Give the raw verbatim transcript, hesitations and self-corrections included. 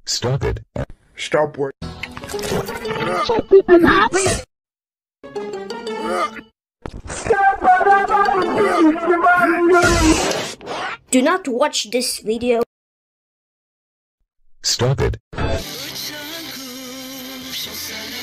Stop it. Stop what? Do not watch this video. Stop it.